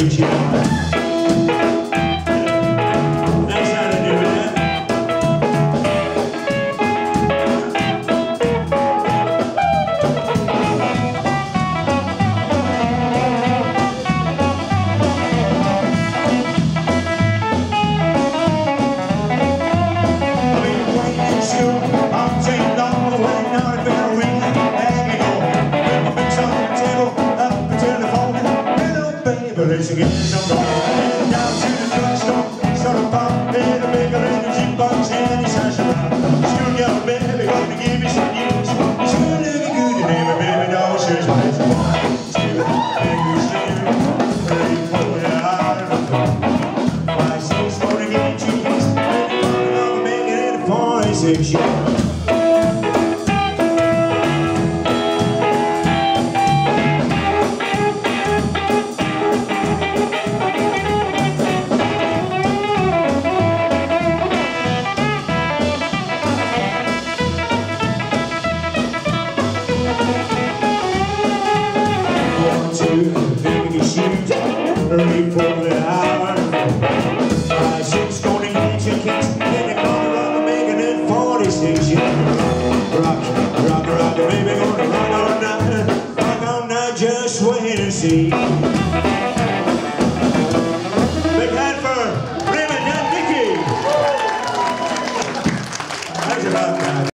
46 yards. That's how to do it. Let's get some going. Heading down to the drugstore, start a pump, hit a bigger in the jukebox, and he says around. Still got a baby, gonna give me some news. It's gonna look good today, my baby dog says, let's go. Still, fingers still, ready for the high. 5-6 gonna get cheese, ready for the make it in 46 yards. Early for the hour. 5-6 gonna get your kicks. Then they're gonna rock, making it 46 yards. Rock, rock, rock, baby, gonna rock all night. Rock all night, just wait and see.